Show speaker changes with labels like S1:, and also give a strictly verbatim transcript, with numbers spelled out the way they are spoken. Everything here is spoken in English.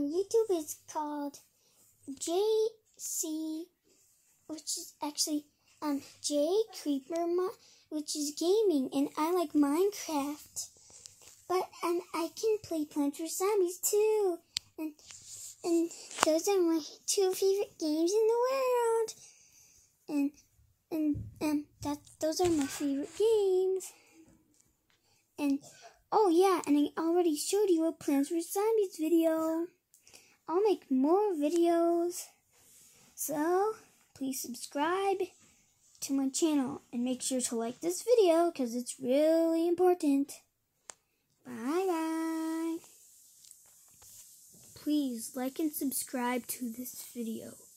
S1: on YouTube is called J C, which is actually um J Creeper, Mo- which is gaming, and I like Minecraft. But and I can play Plants vs Zombies too, and and those are my two favorite games in the world. And and um that those are my favorite games. And oh yeah, and I already showed you a Plants vs Zombies video. I'll make more videos, so please subscribe to my channel and make sure to like this video because it's really important. Bye bye. Please like and subscribe to this video.